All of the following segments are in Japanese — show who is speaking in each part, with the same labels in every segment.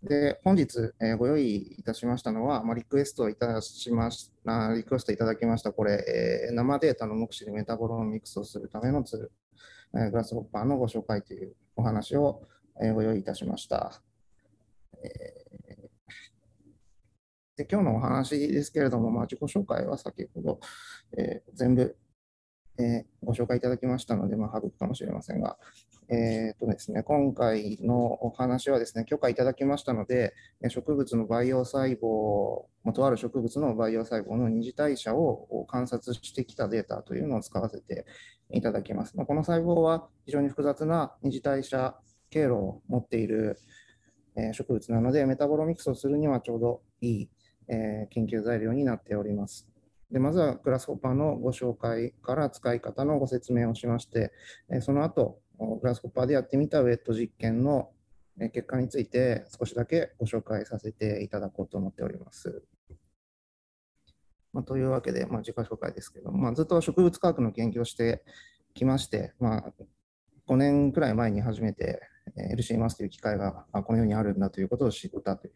Speaker 1: で、本日、ご用意いたしましたのは、リクエストいただきました、これ、生データの目視でメタボロミクスをするためのツール、グラスホッパーのご紹介というお話を、ご用意いたしました。で、今日のお話ですけれども、自己紹介は先ほど、全部、ご紹介いただきましたので、省くかもしれませんが、ですね、今回のお話はですね、許可いただきましたので、植物の培養細胞、とある植物の培養細胞の二次代謝を観察してきたデータというのを使わせていただきます。この細胞は非常に複雑な二次代謝経路を持っている植物なので、メタボロミクスをするにはちょうどいい研究材料になっております。でまずはグラスホッパーのご紹介から使い方のご説明をしまして、その後、グラスホッパーでやってみたウェット実験の結果について少しだけご紹介させていただこうと思っております。というわけで、自己紹介ですけども、ずっと植物科学の研究をしてきまして、5年くらい前に初めて LC-MS という機械がこの世にあるんだということを知ったという、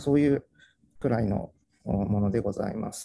Speaker 1: そういうくらいのものでございます。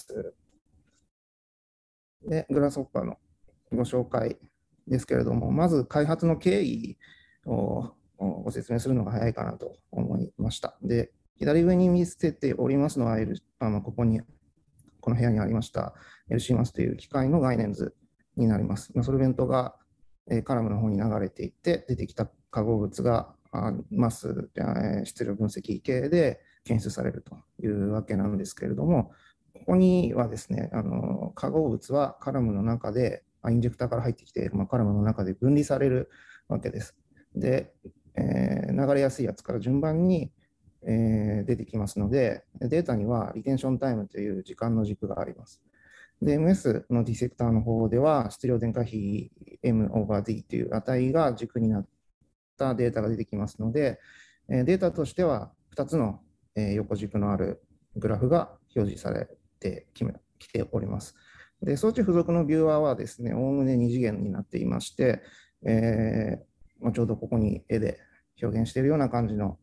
Speaker 1: で、グラスホッパーのご紹介ですけれども、まず開発の経緯をご説明するのが早いかなと思いました。で、左上に見せておりますのは、この部屋にありました LC-MS という機械の概念図になります。ソルベントがカラムの方に流れていって、出てきた化合物がマス質量分析系で検出されるというわけなんですけれども、ここにはですね、化合物はカラムの中で、インジェクターから入ってきて、カラムの中で分離されるわけです。で、流れやすいやつから順番に出てきますので、データにはリテンションタイムという時間の軸があります。で、MS のディセクターの方では、質量電荷比 M over D という値が軸になったデータが出てきますので、データとしては2つの横軸のあるグラフが表示されてきております。で、装置付属のビューアーはですね、おおむね2次元になっていまして、ちょうどここに絵で表現しているような感じの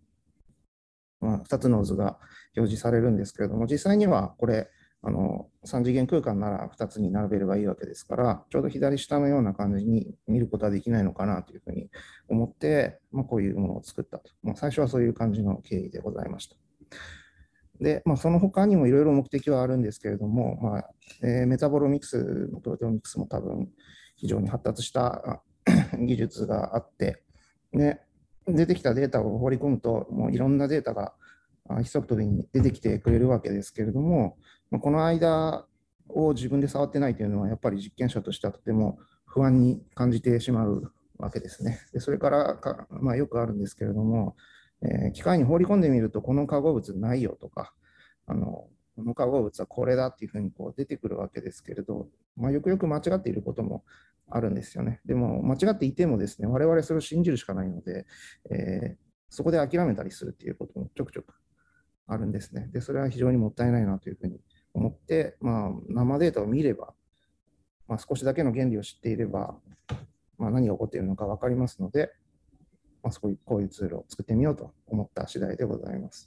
Speaker 1: 2つの図が表示されるんですけれども、実際にはこれ、3次元空間なら2つに並べればいいわけですから、ちょうど左下のような感じに見ることはできないのかなというふうに思って、こういうものを作ったと。最初はそういう感じの経緯でございました。で、その他にもいろいろ目的はあるんですけれども、メタボロミクスのプロテオミクスも多分非常に発達した技術があって、で、出てきたデータを放り込むと、もういろんなデータが一足飛びに出てきてくれるわけですけれども、この間を自分で触ってないというのは、やっぱり実験者としてはとても不安に感じてしまうわけですね。でそれからよくあるんですけれども、機械に放り込んでみると、この化合物ないよとか、この化合物はこれだっていうふうに出てくるわけですけれど、よくよく間違っていることもあるんですよね。でも、間違っていてもですね、我々それを信じるしかないので、そこで諦めたりするっていうこともちょくちょくあるんですね。で、それは非常にもったいないなというふうに思って、生データを見れば、少しだけの原理を知っていれば、何が起こっているのか分かりますので、こういうツールを作ってみようと思った次第でございます。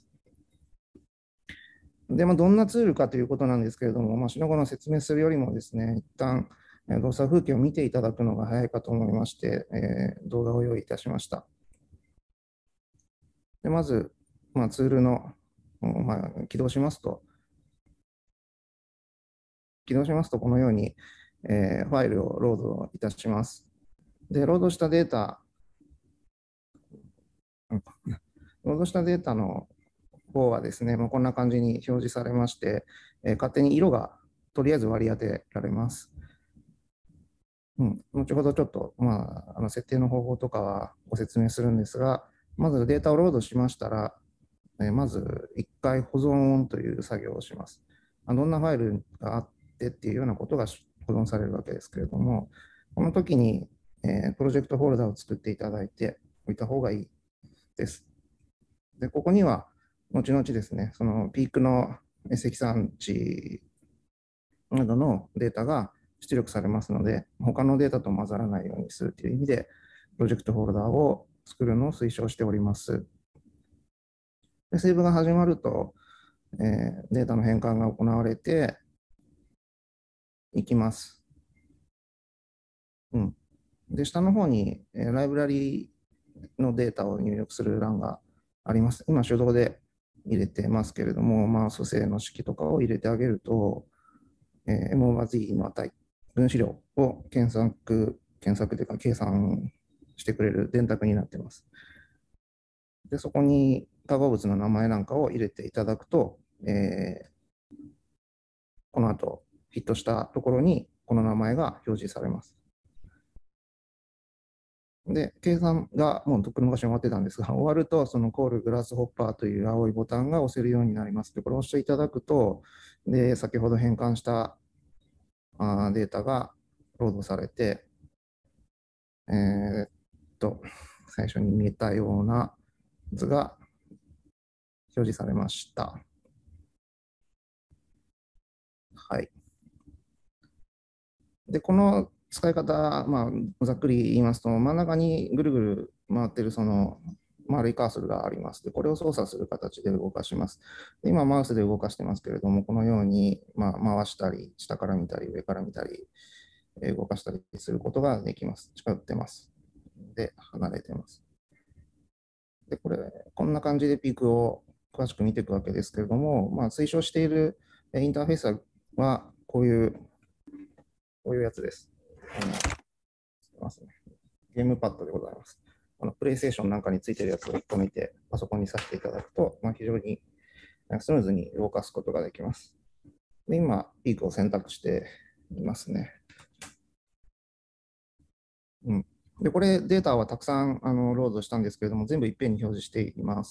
Speaker 1: で、どんなツールかということなんですけれども、しのごの説明するよりもですね、一旦動作風景を見ていただくのが早いかと思いまして、動画を用意いたしました。でまず、ツールの、起動しますと、このように、ファイルをロードいたします。で、ロードしたデータの方はですね、こんな感じに表示されまして、勝手に色がとりあえず割り当てられます。後ほどちょっと、設定の方法とかはご説明するんですが、まずデータをロードしましたら、まず1回保存という作業をします。どんなファイルがあってっていうようなことが保存されるわけですけれども、この時に、プロジェクトフォルダを作っていただいておいた方がいいです。で、ここには、後々ですね、そのピークの積算値などのデータが出力されますので、他のデータと混ざらないようにするという意味で、プロジェクトフォルダを作るのを推奨しております。 でセーブが始まると、データの変換が行われていきます。で、下の方に、ライブラリのデータを入力する欄があります。今、手動で入れてますけれども、組成の式とかを入れてあげると、MOVAZ の値、分子量を検索というか計算してくれる電卓になっています。で、そこに化合物の名前なんかを入れていただくと、この後、ヒットしたところにこの名前が表示されます。で、計算がもうとっくの昔に終わってたんですが、終わると、そのコールグラスホッパーという青いボタンが押せるようになります。で、これを押していただくと、で、先ほど変換したデータがロードされて、最初に見えたような図が表示されました。はい。で、この使い方、ざっくり言いますと、真ん中にぐるぐる回ってるその丸いカーソルがあります。で、これを操作する形で動かします。で今、マウスで動かしてますけれども、このように、回したり、下から見たり、上から見たり、動かしたりすることができます。近寄ってます。で、離れてます。で、こんな感じでピークを詳しく見ていくわけですけれども、推奨しているインターフェースはこういうやつです。ゲームパッドでございます。プレイステーションなんかについてるやつを1個見て、パソコンに挿していただくと、非常にスムーズに動かすことができます。で今、ピークを選択していますね。でこれ、データはたくさんロードしたんですけれども、全部いっぺんに表示しています。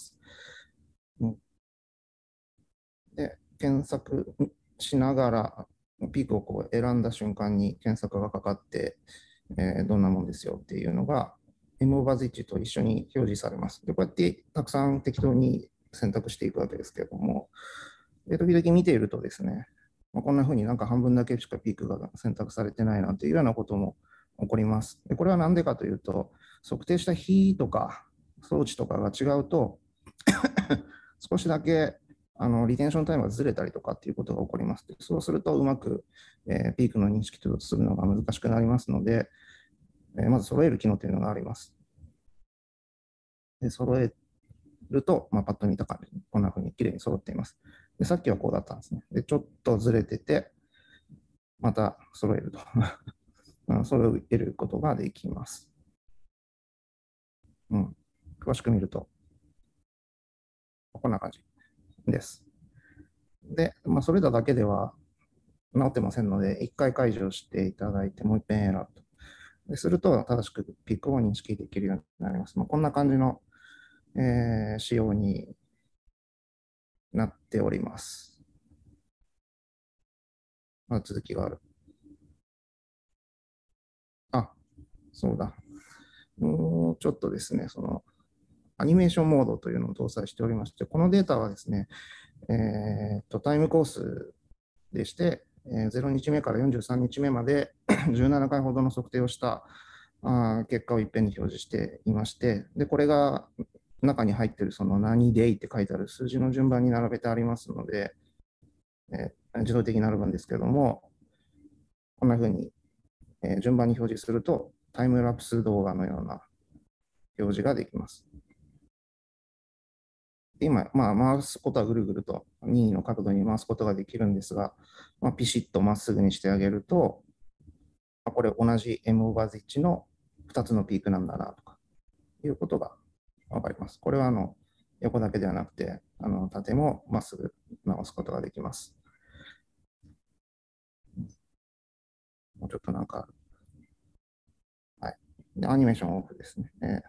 Speaker 1: で検索しながら、ピークをこう選んだ瞬間に検索がかかって、どんなもんですよっていうのが、MOVAZ と一緒に表示されます。でこうやってたくさん適当に選択していくわけですけれども、で時々見ているとですね、こんな風になんか半分だけしかピークが選択されてないなんていうようなことも起こります。でこれは何でかというと、測定した日とか装置とかが違うと少しだけリテンションタイムがずれたりとかっていうことが起こります。そうするとうまく、ピークの認識とするのが難しくなりますので、まず揃える機能というのがあります。で揃えると、パッと見た感じにこんな風にきれいに揃っています。でさっきはこうだったんですね。でちょっとずれてて、また揃えると揃えることができます。詳しく見ると、こんな感じです。で、それらだけでは直ってませんので、1回解除していただいて、もう一遍エラーと。ですると、正しくピークを認識できるようになります。こんな感じの、仕様になっております。続きがある。そうだ。もうちょっとですね、アニメーションモードというのを搭載しておりまして、このデータはですね、タイムコースでして、0日目から43日目まで17回ほどの測定をした結果をいっぺんに表示していまして、でこれが中に入っているその何デイって書いてある数字の順番に並べてありますので、自動的に並ぶんですけども、こんな風に、順番に表示するとタイムラプス動画のような表示ができます。今、回すことはぐるぐると任意の角度に回すことができるんですが、ピシッとまっすぐにしてあげると、これ同じ M オーバーズ1の2つのピークなんだなとかいうことが分かります。これは横だけではなくて、縦もまっすぐ直すことができます。もうちょっとなんか、はい。で、アニメーションオフですね。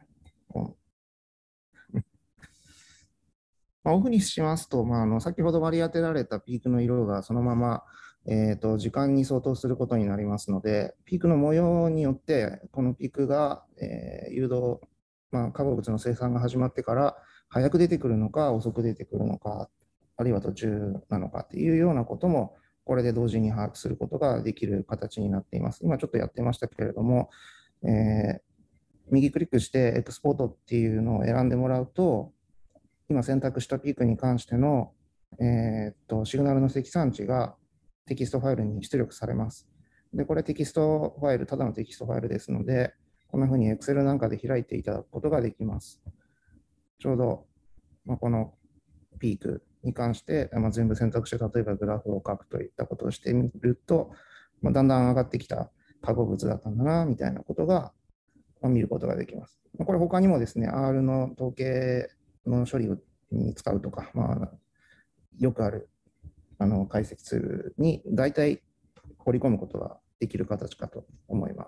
Speaker 1: オフにしますと、先ほど割り当てられたピークの色がそのまま、時間に相当することになりますので、ピークの模様によって、このピークが、誘導、化合物の生産が始まってから早く出てくるのか、遅く出てくるのか、あるいは途中なのかっていうようなことも、これで同時に把握することができる形になっています。今ちょっとやってましたけれども、右クリックしてエクスポートっていうのを選んでもらうと、 今選択したピークに関しての、シグナルの積算値がテキストファイルに出力されます。で、これテキストファイル、ただのテキストファイルですので、こんなふうに Excel なんかで開いていただくことができます。ちょうど、このピークに関して、全部選択して、例えばグラフを書くといったことをしてみると、だんだん上がってきた化合物だったんだな、みたいなことが見ることができます。これ他にもですね、R の統計の処理に使うとか、よくある解析ツールに大体放り込むことができる形かと思います。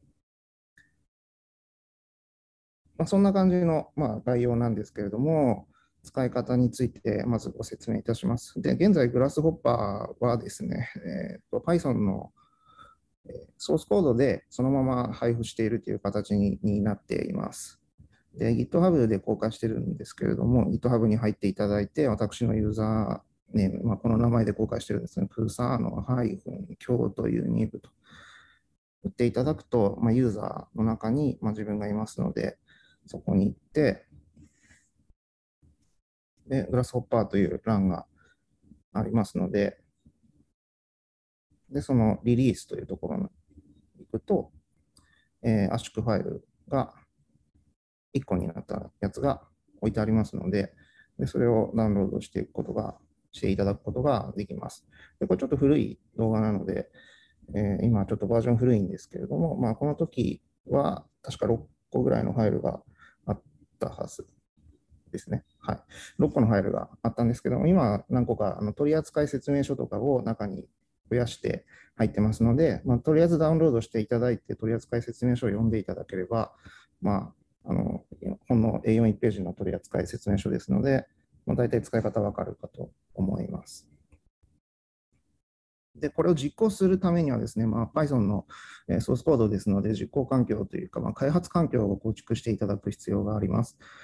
Speaker 1: そんな感じの、概要なんですけれども、使い方についてまずご説明いたします。で、現在、グラスホッパーはですね、Python のソースコードでそのまま配布しているという形になっています。で、GitHub で公開してるんですけれども、GitHub に入っていただいて、私のユーザーネーム、この名前で公開してるんですね、プサーノ-京という2部と打っていただくと、ユーザーの中に、自分がいますので、そこに行って、で、グラスホッパーという欄がありますので、で、そのリリースというところに行くと、圧縮ファイルが1個になったやつが置いてありますので、それをダウンロードしていただくことができます。で、これちょっと古い動画なので、今ちょっとバージョン古いんですけれども、この時は確か6個ぐらいのファイルがあったはずですね。はい。6個のファイルがあったんですけども、今何個か取扱説明書とかを中に増やして入ってますので、とりあえずダウンロードしていただいて、取扱説明書を読んでいただければ、ほんの A41 ページの取扱説明書ですので、大体使い方わかるかと思います。で、これを実行するためにはですね、Python のソースコードですので、実行環境というか、開発環境を構築していただく必要があります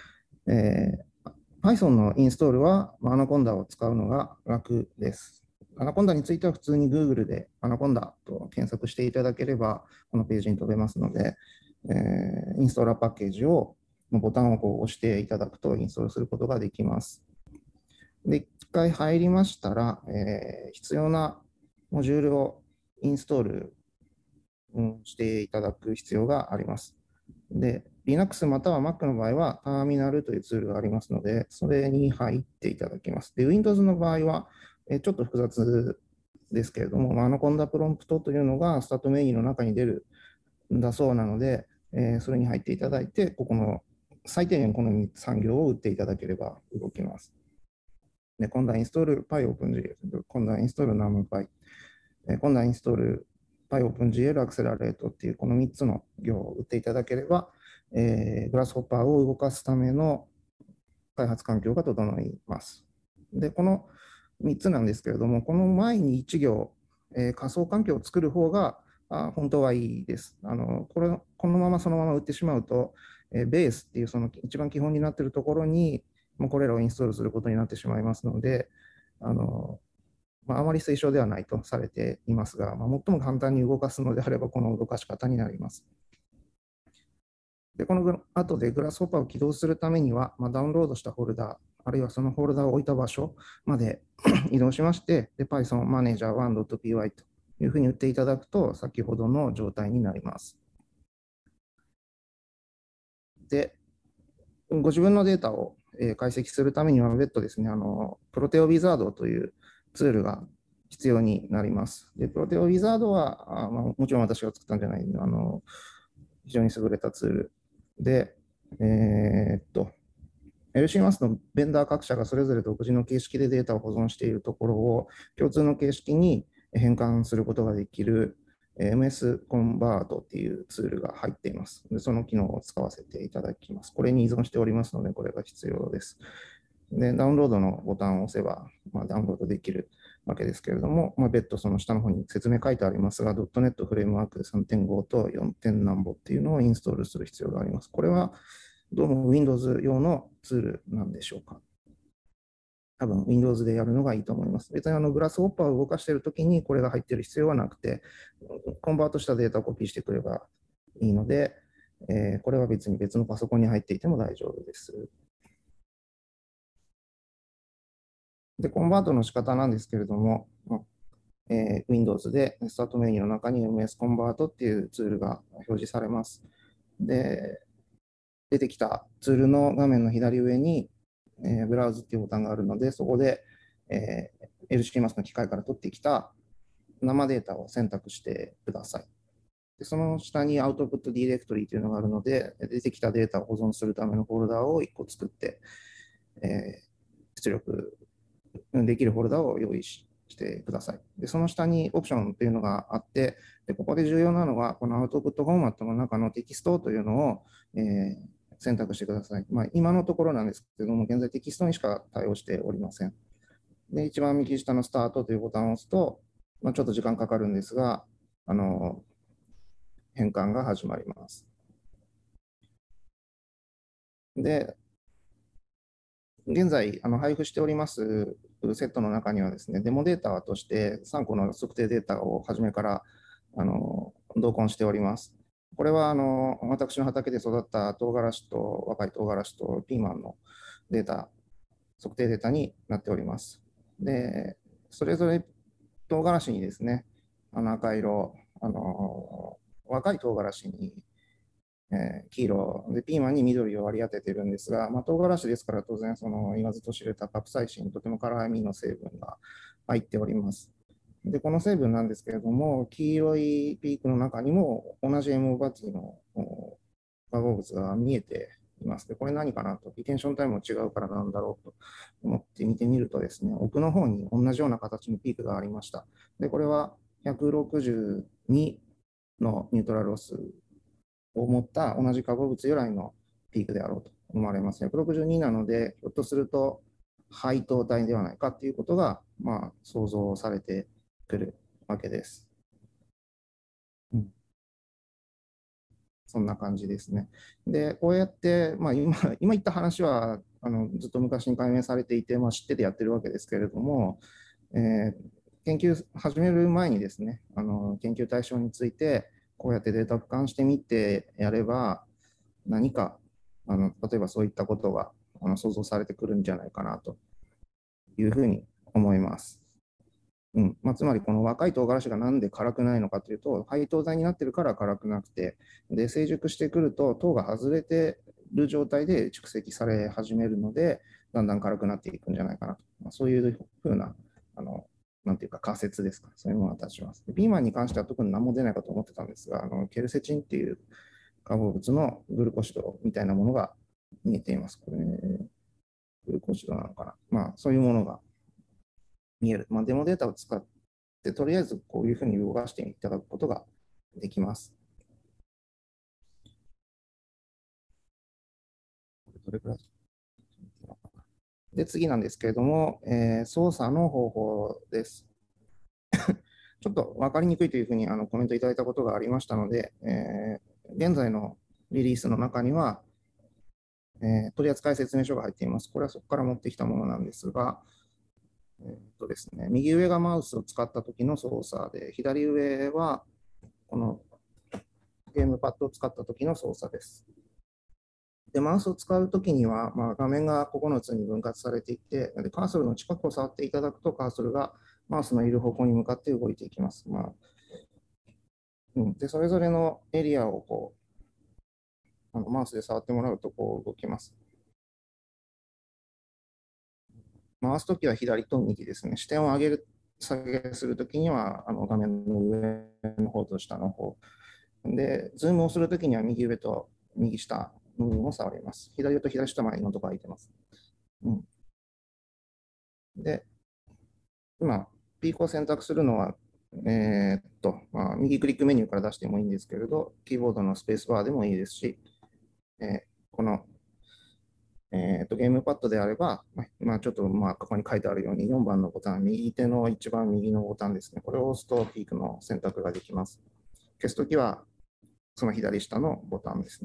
Speaker 1: 。Python のインストールは、アナコンダを使うのが楽です。アナコンダについては普通に Google でアナコンダと検索していただければ、このページに飛べますので、インストーラーパッケージのボタンを押していただくとインストールすることができます。で、一回入りましたら、必要なモジュールをインストールしていただく必要があります。で、Linux または Mac の場合は、ターミナルというツールがありますので、それに入っていただきます。で、Windows の場合は、ちょっと複雑ですけれども、アナコンダプロンプトというのがスタートメニューの中に出るんだそうなので、それに入っていただいて、ここの最低限この3行を打っていただければ動きます。で、今度はインストール PyOpenGL、今度はインストール NumPy、今度はインストール PyOpenGL アクセラレートっていうこの3つの行を打っていただければ、グラスホッパーを動かすための開発環境が整います。で、この3つなんですけれども、この前に1行、仮想環境を作る方が本当はいいです。このままそのまま打ってしまうと、ベースっていうその一番基本になっているところに、これらをインストールすることになってしまいますので、あまり推奨ではないとされていますが、最も簡単に動かすのであれば、この動かし方になります。で、この後でグラスホッパーを起動するためには、ダウンロードしたフォルダ、あるいはそのフォルダを置いた場所まで移動しまして、で Python Manager 1.py というふうに打っていただくと、先ほどの状態になります。で、ご自分のデータを解析するためには、別途ですね、プロテオウィザードというツールが必要になります。で、プロテオウィザードは、もちろん私が作ったんじゃない非常に優れたツールで、LCMAS のベンダー各社がそれぞれ独自の形式でデータを保存しているところを共通の形式に変換することができる MS コンバートっていうツールが入っています。でその機能を使わせていただきます。これに依存しておりますので、これが必要です。で、ダウンロードのボタンを押せば、ダウンロードできるわけですけれども、別途その下の方に説明書いてありますが、.NET フレームワーク 3.5 と 4. 点何ぼっていうのをインストールする必要があります。これはどうも Windows 用のツールなんでしょうか。多分 Windows でやるのがいいと思います。別にグラスホッパーを動かしているときにこれが入っている必要はなくて、コンバートしたデータをコピーしてくればいいので、これは別に別のパソコンに入っていても大丈夫です。 で、コンバートの仕方なんですけれども、Windows でスタートメニューの中に MS コンバートっていうツールが表示されます。で、出てきたツールの画面の左上に、ブラウズっていうボタンがあるので、そこで、LCMS の機械から取ってきた生データを選択してください。でその下にアウトプットディレクトリというのがあるので、出てきたデータを保存するためのフォルダを1個作って、出力できるフォルダを用意してください。でその下にオプションというのがあって、でここで重要なのは、このアウトプットフォーマットの中のテキストというのを、選択してください。今のところなんですけれども、現在テキストにしか対応しておりません。で、一番右下のスタートというボタンを押すと、ちょっと時間かかるんですが、変換が始まります。で、現在配布しておりますセットの中にはですね、デモデータとして3個の測定データを初めから同梱しております。これは私の畑で育った唐辛子と若い唐辛子とピーマンのデータ、測定データになっております。で、それぞれ唐辛子にですね、赤色、若い唐辛子に黄色で、ピーマンに緑を割り当ててるんですが、唐辛子ですから当然言わずと知れたカプサイシン、とても辛みの成分が入っております。で、この成分なんですけれども、黄色いピークの中にも同じ M バティの化合物が見えています。で、これ何かなと、リテンションタイムも違うからなんだろうと思って見てみるとですね、奥の方に同じような形のピークがありました。で、これは162のニュートラルロスを持った同じ化合物由来のピークであろうと思われます。162なので、ひょっとすると配当体ではないかということが、想像されてくるわけです。そんな感じですね。で、こうやって、今言った話はずっと昔に解明されていて、知っててやってるわけですけれども、研究始める前にですね、研究対象について、こうやってデータ俯瞰してみてやれば、何か例えばそういったことが想像されてくるんじゃないかなというふうに思います。つまりこの若い唐辛子がなんで辛くないのかというと、配糖剤になってるから辛くなくて、で成熟してくると糖が外れている状態で蓄積され始めるので、だんだん辛くなっていくんじゃないかなと、そういうふうななんていうか仮説ですか、そういうものが立ちます。ピーマンに関しては特に何も出ないかと思ってたんですが、ケルセチンっていう化合物のグルコシドみたいなものが見えています。これ、グルコシドなのかな。そういうものが見える。デモデータを使って、とりあえずこういうふうに動かしていただくことができます。どれくらいで、次なんですけれども、操作の方法です。ちょっと分かりにくいというふうにコメントいただいたことがありましたので、現在のリリースの中には、取扱説明書が入っています。これはそこから持ってきたものなんですが、ですね、右上がマウスを使った時の操作で、左上はこのゲームパッドを使った時の操作です。で、マウスを使うときには、画面が9つに分割されていて、カーソルの近くを触っていただくと、カーソルがマウスのいる方向に向かって動いていきます。で、それぞれのエリアをマウスで触ってもらうと動きます。回すときは左と右ですね。視点を上げる、下げするときには画面の上の方と下の方。で、ズームをするときには右上と右下の部分を触ります。左上と左下までのところ空いてます。で、今、ピークを選択するのは、右クリックメニューから出してもいいんですけれど、キーボードのスペースバーでもいいですし、この、ゲームパッドであれば、ちょっとここに書いてあるように4番のボタン、右手の一番右のボタンですね。これを押すとピークの選択ができます。消すときは、その左下のボタンですね。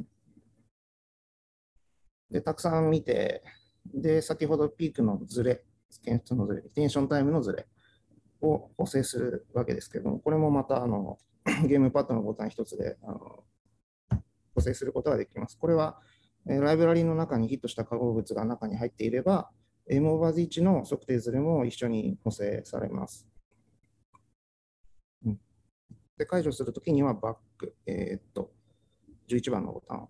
Speaker 1: で、たくさん見て、で、先ほどピークのズレ、検出のズレ、リテンションタイムのズレを補正するわけですけれども、これもまたゲームパッドのボタン一つで補正することができます。これはライブラリの中にヒットした化合物が中に入っていれば、 M オーバーズ1の測定図でも一緒に補正されます。で、解除するときにはバック、11番のボタンを、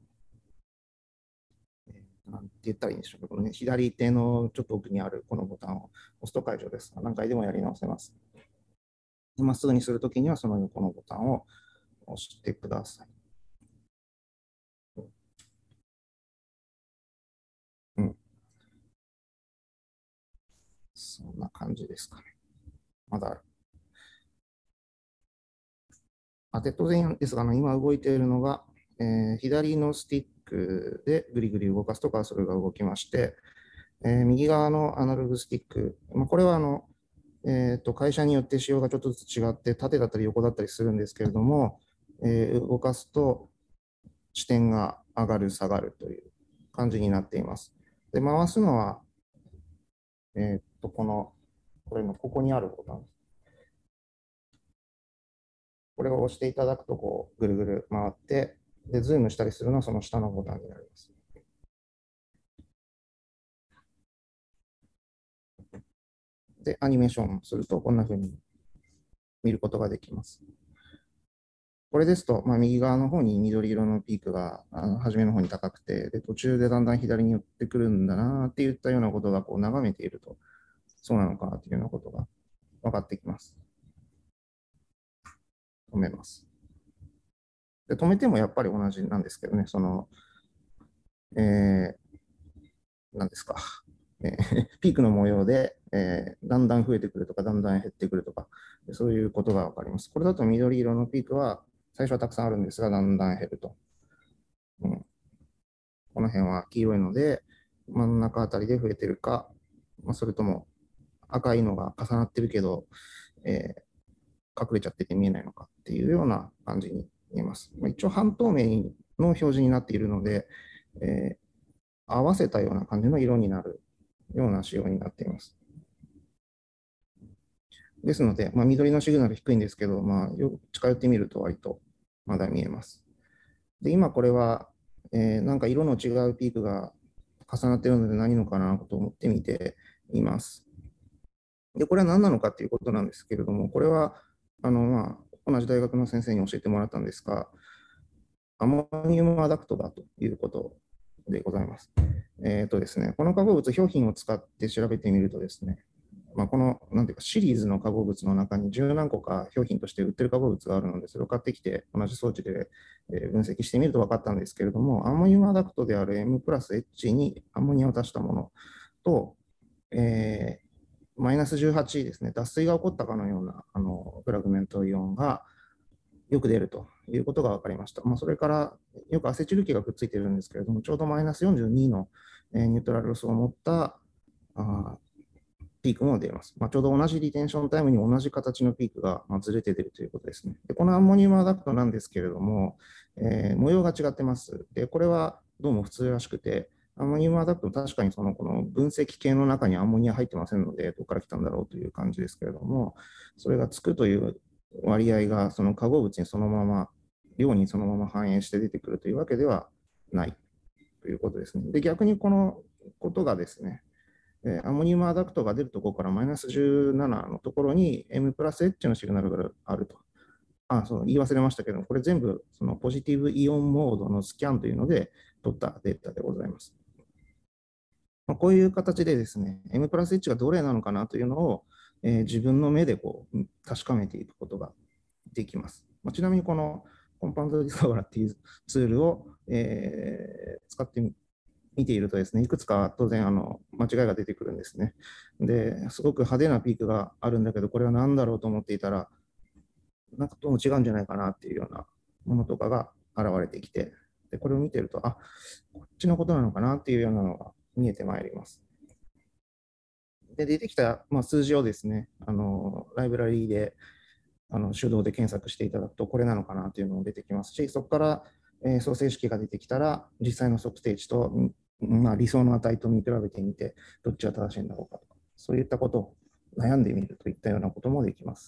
Speaker 1: なんて言ったらいいんでしょうか、このね、左手のちょっと奥にあるこのボタンを押すと解除です。何回でもやり直せます。まっすぐにするときにはその横のボタンを押してください。うん。そんな感じですかね。まだ当然ですが、今動いているのが、左のスティックでぐりぐり動かすとか、それが動きまして、右側のアナログスティック、これは会社によって仕様がちょっとずつ違って、縦だったり横だったりするんですけれども、動かすと視点が上がる、下がるという感じになっています。で、回すのは、これのここにあるボタン。これを押していただくと、こう、ぐるぐる回って、で、ズームしたりするのはその下のボタンになります。で、アニメーションすると、こんな風に見ることができます。これですと、右側の方に緑色のピークが初めの方に高くて、で途中でだんだん左に寄ってくるんだなっていったようなことがこう眺めていると、そうなのかというようなことが分かってきます。止めます。で止めてもやっぱり同じなんですけどね、え何ですか、ピークの模様で、だんだん増えてくるとか、だんだん減ってくるとか、そういうことが分かります。これだと緑色のピークは最初はたくさんあるんですが、だんだん減ると。うん、この辺は黄色いので、真ん中あたりで増えてるか、それとも赤いのが重なってるけど、隠れちゃってて見えないのかっていうような感じに見えます。一応半透明の表示になっているので、合わせたような感じの色になるような仕様になっています。ですので、緑のシグナル低いんですけど、近寄ってみると割とまだ見えます。で、今これは、なんか色の違うピークが重なっているので何のかなと思って見ています。で、これは何なのかということなんですけれども、これは、同じ大学の先生に教えてもらったんですが、アンモニウムアダプトだということでございます。ですね、この化合物、表品を使って調べてみるとですね、このなんていうかシリーズの化合物の中に十何個か表品として売ってる化合物があるので、それを買ってきて同じ装置で分析してみると分かったんですけれども、アンモニウムアダプトである M プラス H にアンモニアを足したものと、マイナス18ですね、脱水が起こったかのようなフラグメントイオンがよく出るということが分かりました。それからよくアセチル基がくっついているんですけれども、ちょうどマイナス42のニュートラルロスを持ったピークも出ます。ちょうど同じリテンションタイムに同じ形のピークがずれて出るということですね。でこのアンモニウムアダプトなんですけれども、模様が違ってます。でこれはどうも普通らしくて、アンモニウムアダプト、確かにこの分析系の中にアンモニア入ってませんので、どこから来たんだろうという感じですけれども、それがつくという割合がその化合物にそのまま、量にそのまま反映して出てくるというわけではないということですね。で逆にこのことがですね、アンモニウムアダプトが出るところからマイナス17のところに M プラス H のシグナルがあると。そう言い忘れましたけども、これ全部そのポジティブイオンモードのスキャンというので取ったデータでございます。こういう形でですね、M プラス H がどれなのかなというのを、自分の目でこう確かめていくことができます。ちなみにこのコンパウンドディスカバラっていうツールを、使って見ているとですね、いくつか当然間違いが出てくるんですね。で、すごく派手なピークがあるんだけど、これは何だろうと思っていたら、なんかどうも違うんじゃないかなっていうようなものとかが現れてきて、でこれを見てると、こっちのことなのかなっていうようなのが見えてまいります。で、出てきた、数字をですね、ライブラリーで手動で検索していただくと、これなのかなというのも出てきますし、そこから、創生式が出てきたら、実際の測定値と、理想の値と見比べてみて、どっちが正しいんだろうかとか、そういったことを悩んでみるといったようなこともできます。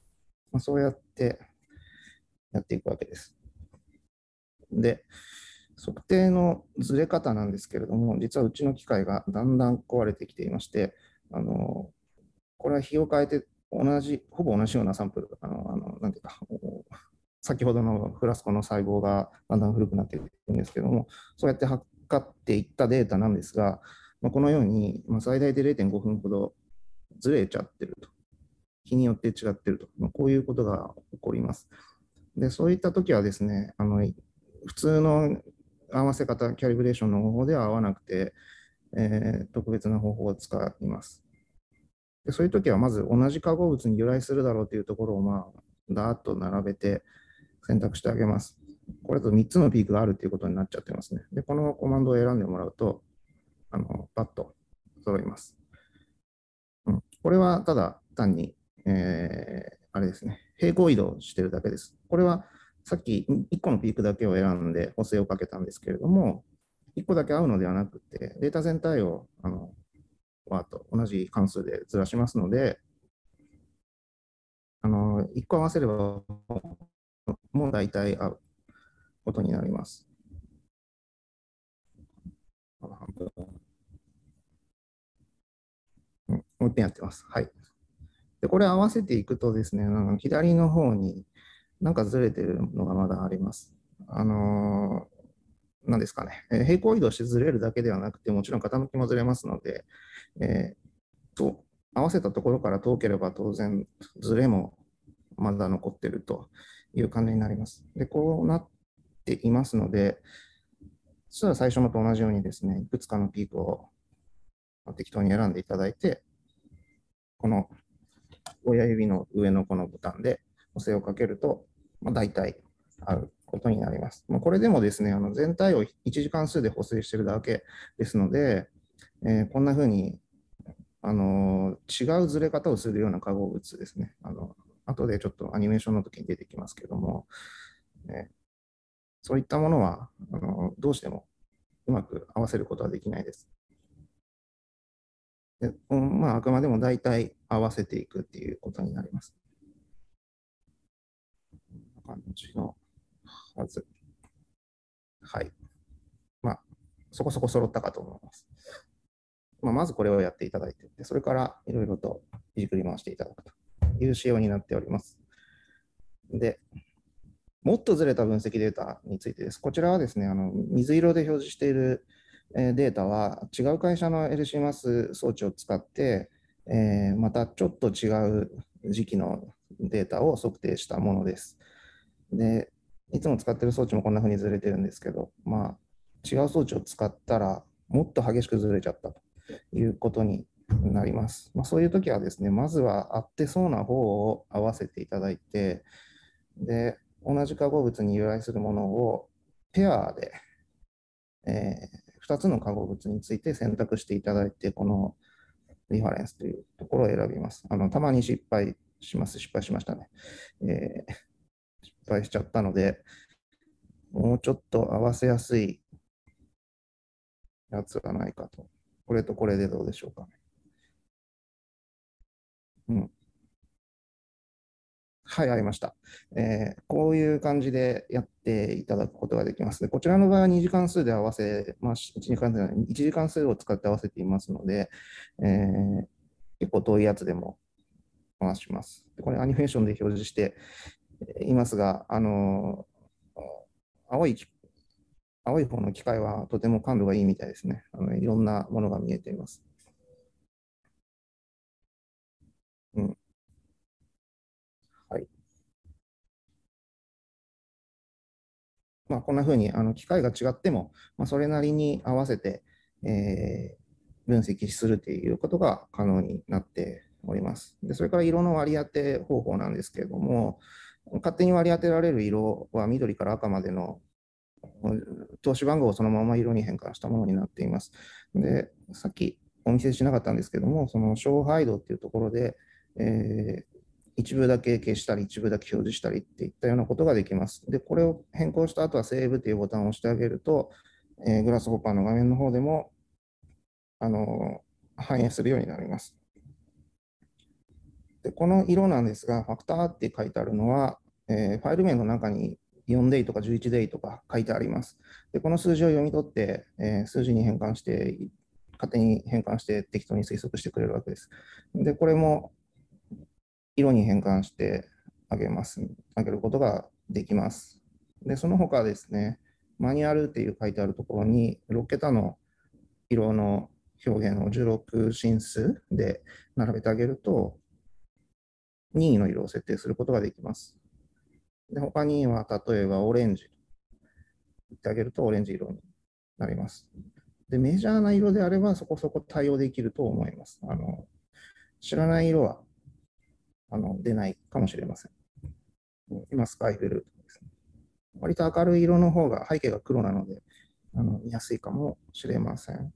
Speaker 1: そうやってやっていくわけです。で、 測定のずれ方なんですけれども、実はうちの機械がだんだん壊れてきていまして、これは日を変えてほぼ同じようなサンプル、なんていうか、先ほどのフラスコの細胞がだんだん古くなっているんですけども、そうやって測っていったデータなんですが、このように最大で0.5分ほどずれちゃってると。日によって違ってると。こういうことが起こります。で、そういったときはですね、普通の合わせ方、キャリブレーションの方法では合わなくて、特別な方法を使います。でそういうときは、まず同じ化合物に由来するだろうというところを、だーっと並べて選択してあげます。これだと3つのピークがあるということになっちゃってますね。で、このコマンドを選んでもらうと、パッと揃います。これはただ単に、あれですね、平行移動してるだけです。これはさっき1個のピークだけを選んで補正をかけたんですけれども、1個だけ合うのではなくて、データ全体をと同じ関数でずらしますので、1個合わせればもう大体合うことになります。半分もう一遍やってます。はい。で、これ合わせていくとですね、左の方になんかずれてるのがまだあります。なんですかね、平行移動してずれるだけではなくて、もちろん傾きもずれますので、と合わせたところから遠ければ当然、ずれもまだ残っているという感じになります。で、こうなっていますので、そしたら最初のと同じようにですね、いくつかのピークを適当に選んでいただいて、この親指の上のこのボタンで補正をかけると、大体合うことになります。これでもですね、全体を1次関数で補正しているだけですので、こんな風に違うずれ方をするような化合物ですね。後でちょっとアニメーションの時に出てきますけども、そういったものはどうしてもうまく合わせることはできないです。であくまでも大体合わせていくっていうことになります。こんな感じのはず。はい。そこそこ揃ったかと思います。まずこれをやっていただいて、それからいろいろといじくり回していただくという仕様になっております。で、もっとずれた分析データについてです。こちらはですね、水色で表示しているデータは違う会社の LCMS 装置を使って、またちょっと違う時期のデータを測定したものです。で、いつも使っている装置もこんな風にずれてるんですけど、違う装置を使ったらもっと激しくずれちゃったということになります。そういう時はですね、まずは合ってそうな方を合わせていただいて、で、同じ化合物に由来するものをペアで、2つの化合物について選択していただいて、このリファレンスというところを選びます。たまに失敗します。失敗しましたね。失敗しちゃったので、もうちょっと合わせやすいやつがないかと。これとこれでどうでしょうかね。うん。はい、ありました。こういう感じでやっていただくことができます。でこちらの場合は2次関数で合わせ、1次関数1次関数を使って合わせていますので、結構遠いやつでも回します。これアニメーションで表示していますが、青い青い方の機械はとても感度がいいみたいですね。いろんなものが見えています。うん。はい。こんなふうに機械が違っても、それなりに合わせて、分析するということが可能になっております。でそれから色の割り当て方法なんですけれども、勝手に割り当てられる色は緑から赤までの投資番号をそのまま色に変換したものになっています。で、さっきお見せしなかったんですけども、その勝敗度っていうところで、一部だけ消したり、一部だけ表示したりっていったようなことができます。で、これを変更した後はセーブというボタンを押してあげると、グラスホッパーの画面の方でも、反映するようになります。でこの色なんですが、ファクターって書いてあるのは、ファイル名の中に 4デイとか11デイとか書いてあります。で、この数字を読み取って、数字に変換して、勝手に変換して適当に推測してくれるわけです。で、これも色に変換してあげることができます。で、その他ですね、マニュアルっていう書いてあるところに、6桁の色の表現を16進数で並べてあげると、任意の色を設定することができます。で、他には、例えばオレンジと言ってあげると、オレンジ色になります。で、メジャーな色であれば、そこそこ対応できると思います。知らない色は出ないかもしれません。今、スカイブルーですね。割と明るい色の方が背景が黒なので、見やすいかもしれません。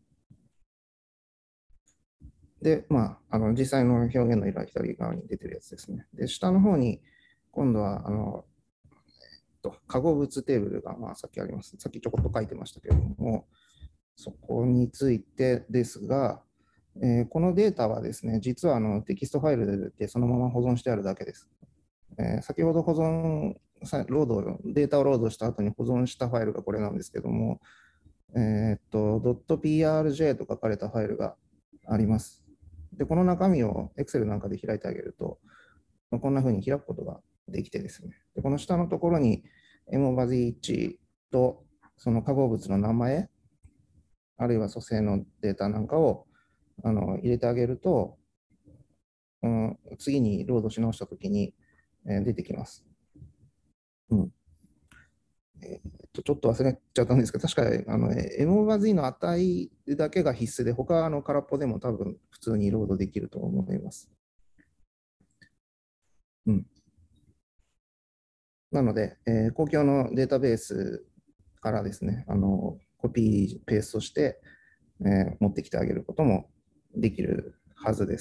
Speaker 1: で、実際の表現の色は左側に出てるやつですね。で、下の方に、今度は、化合物テーブルが、さっきあります。さっきちょこっと書いてましたけれども、そこについてですが、このデータはですね、実はテキストファイルでそのまま保存してあるだけです。先ほどデータをロードした後に保存したファイルがこれなんですけども、.prj と書かれたファイルがあります。で、この中身を Excel なんかで開いてあげると、こんな風に開くことができてですね、でこの下のところに MBuzzy1 とその化合物の名前、あるいは組成のデータなんかを入れてあげると、次にロードし直したときに、出てきます。ちょっと忘れちゃったんですけど、確かMBuzzy の値だけが必須で、他は空っぽでも多分普通にロードできると思います。なので、公共のデータベースからですね、コピー、ペーストして、持ってきてあげることもできるはずです。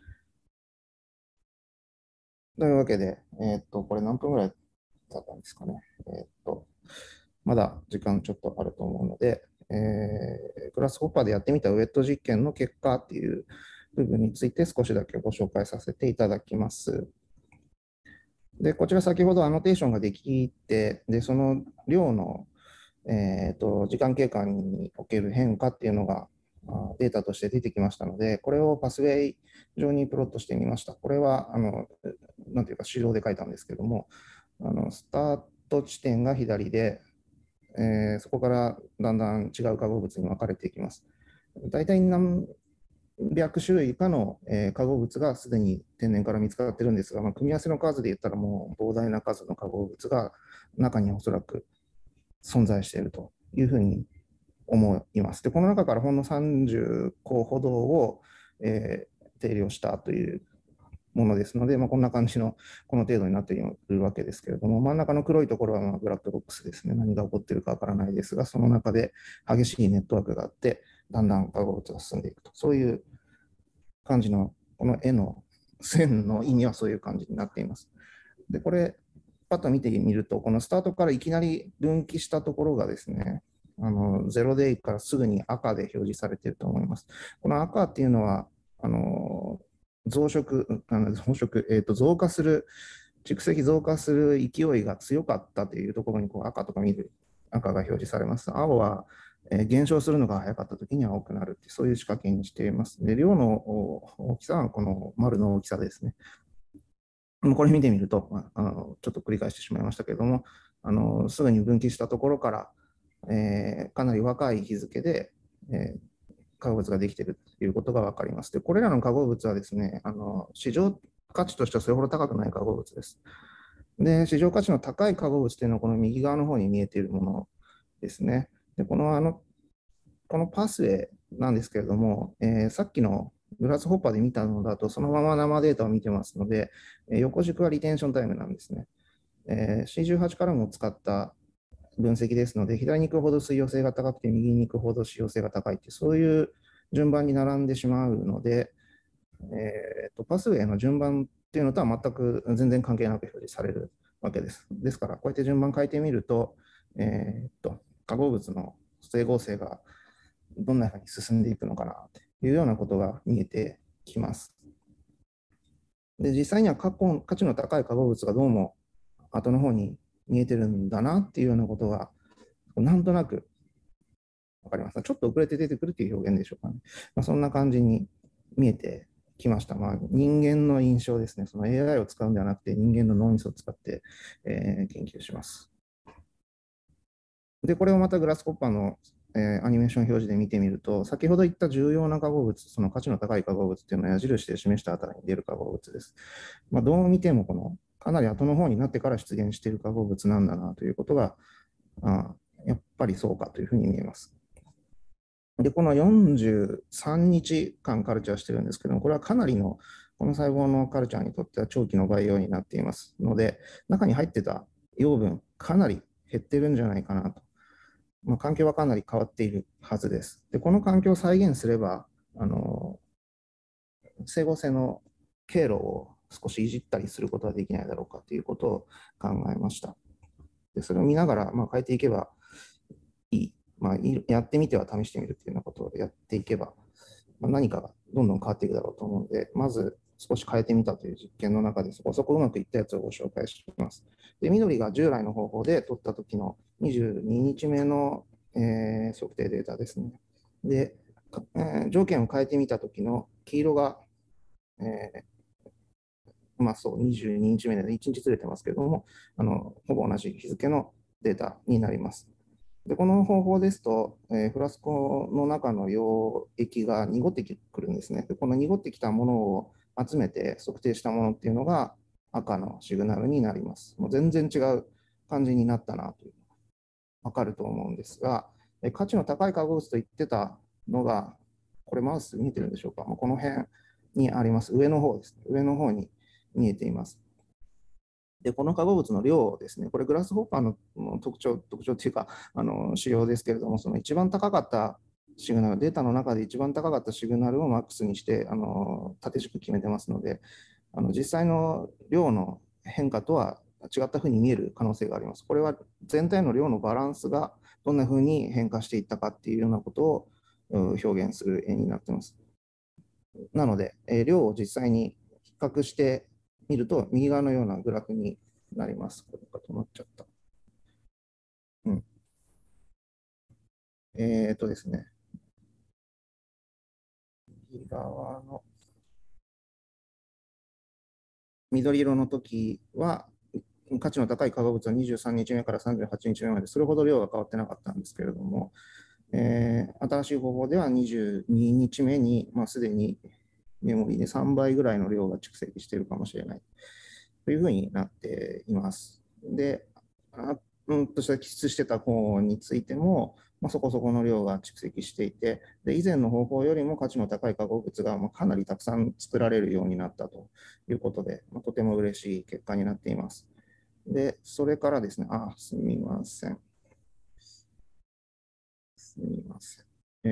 Speaker 1: というわけで、これ何分ぐらいだったんですかね。まだ時間ちょっとあると思うので、グラスホッパーでやってみたウェット実験の結果っていう部分について少しだけご紹介させていただきます。で、こちら先ほどアノテーションができて、で、その量の、時間経過における変化っていうのがデータとして出てきましたので、これをパスウェイ上にプロットしてみました。これは、なんていうか手動で書いたんですけども、スタート地点が左で、そこからだんだん違う化合物に分かれていきます。大体何百種類かの、化合物がすでに天然から見つかっているんですが、組み合わせの数で言ったらもう膨大な数の化合物が中におそらく存在しているというふうに思います。で、この中からほんの30個ほどを、定量したというものですので、こんな感じのこの程度になっているわけですけれども、真ん中の黒いところはブラックボックスですね。何が起こっているかわからないですが、その中で激しいネットワークがあって、だんだん化合物が進んでいくと。そういう感じの、この絵の線の意味はそういう感じになっています。で、これ、パッと見てみると、このスタートからいきなり分岐したところがですね、0デイからすぐに赤で表示されていると思います。この赤っていうのは、増殖、増加する、蓄積増加する勢いが強かったというところにこう赤とか緑、赤が表示されます。青は減少するのが早かったときには青くなるって、そういう仕掛けにしています。で、量の大きさはこの丸の大きさですね。これ見てみると、ちょっと繰り返してしまいましたけれども、すぐに分岐したところから、かなり若い日付で、化合物ができているということが分かります。で、これらの化合物はですね、市場価値としてはそれほど高くない化合物です。で、市場価値の高い化合物というのは、この右側の方に見えているものですね。で、このパスウェイなんですけれども、さっきのグラスホッパーで見たのだと、そのまま生データを見てますので、横軸はリテンションタイムなんですね。C18 カラムを使った分析ですので、左に行くほど水溶性が高くて、右に行くほど使用性が高いっていう、そういう順番に並んでしまうので、パスウェイの順番っていうのとは全く全然関係なく表示されるわけです。ですから、こうやって順番変えてみると、化合物の整合性がどんなふうに進んでいくのかなというようなことが見えてきます。で、実際には価値の高い化合物がどうも後の方に見えてるんだなっていうようなことが、なんとなくわかります。ちょっと遅れて出てくるという表現でしょうかね。そんな感じに見えてきました。人間の印象ですね。その AI を使うんではなくて、人間の脳みそを使って、研究します。で、これをまたグラスコッパーの、アニメーション表示で見てみると、先ほど言った重要な化合物、その価値の高い化合物っていうのは矢印で示したあたりに出る化合物です。どう見てもかなり後の方になってから出現している化合物なんだなということが、やっぱりそうかというふうに見えます。で、この43日間カルチャーしてるんですけども、これはかなりの、この細胞のカルチャーにとっては長期の培養になっていますので、中に入ってた養分、かなり減ってるんじゃないかなと。環境はかなり変わっているはずです。で、この環境を再現すれば、整合性の経路を少しいじったりすることはできないだろうかということを考えました。で、それを見ながら、変えていけばいい。やってみては試してみるというようなことをやっていけば、何かがどんどん変わっていくだろうと思うので、まず少し変えてみたという実験の中でそこそこうまくいったやつをご紹介します。で、緑が従来の方法で取った時の22日目の、測定データですね。で、条件を変えてみた時の黄色が、22日目で1日ずれてますけれども、ほぼ同じ日付のデータになります。で、この方法ですと、フラスコの中の溶液が濁ってくるんですね。で、この濁ってきたものを集めて測定したものっていうのが赤のシグナルになります。もう全然違う感じになったなというのがわかると思うんですが、価値の高い化合物と言ってたのが、これマウス見えてるんでしょうか。この辺にあります。上の方です。上の方に見えています。で、この化合物の量ですね、これグラスホッパーの特徴というか、仕様ですけれども、その一番高かったシグナル、データの中で一番高かったシグナルをマックスにして、縦軸決めてますので、実際の量の変化とは違ったふうに見える可能性があります。これは全体の量のバランスがどんなふうに変化していったかっていうようなことを表現する絵になっています。なので、量を実際に比較してみると、右側のようなグラフになります。これが止まっちゃった。うん。ですね。右側の緑色の時は、価値の高い化合物は23日目から38日目まで、それほど量が変わってなかったんですけれども、新しい方法では22日目に、すでにメモリで3倍ぐらいの量が蓄積しているかもしれないというふうになっています。で、とした起出してた方についても、そこそこの量が蓄積していて、で以前の方法よりも価値の高い化合物がかなりたくさん作られるようになったということで、とても嬉しい結果になっています。で、それからですね、すみません。すみません。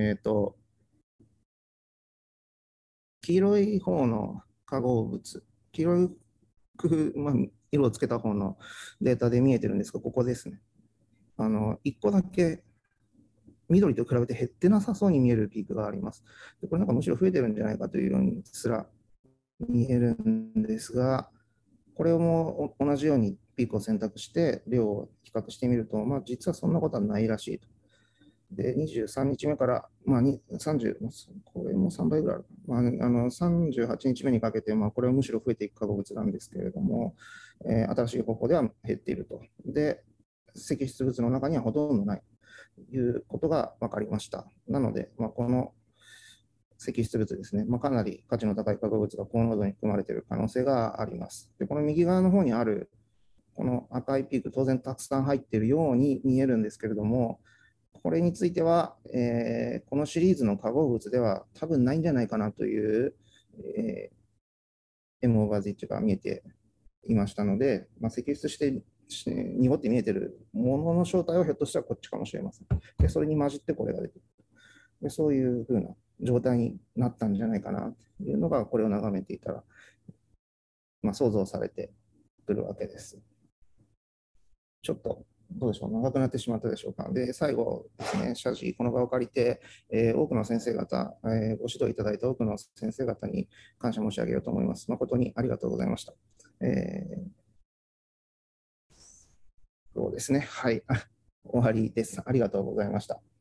Speaker 1: 黄色い方の化合物、黄色い工夫、色をつけた方のデータで見えてるんですが、ここですね。1個だけ緑と比べて減ってなさそうに見えるピークがあります。でこれなんかむしろ増えてるんじゃないかというようにすら見えるんですが、これも同じようにピークを選択して量を比較してみると、実はそんなことはないらしいと。で、23日目から、30、これも3倍ぐらいある。38日目にかけて、これはむしろ増えていく化合物なんですけれども、新しい方法では減っていると。で、積出物の中にはほとんどないということが分かりました。なので、この積出物ですね、かなり価値の高い化合物が高濃度に含まれている可能性があります。で、この右側の方にある、この赤いピーク、当然たくさん入っているように見えるんですけれども、これについては、このシリーズの化合物では多分ないんじゃないかなという、M オーバー Z が見えていましたので、積出して濁って見えているものの正体はひょっとしたらこっちかもしれません。で、それに混じってこれが出てくる。で、そういうふうな状態になったんじゃないかなというのが、これを眺めていたら、想像されてくるわけです。ちょっとどうでしょう、長くなってしまったでしょうか。で、最後ですね、謝辞、この場を借りて、多くの先生方、ご指導いただいた多くの先生方に感謝申し上げようと思います。誠にありがとうございました。 そうですね。はい。終わりです。ありがとうございました。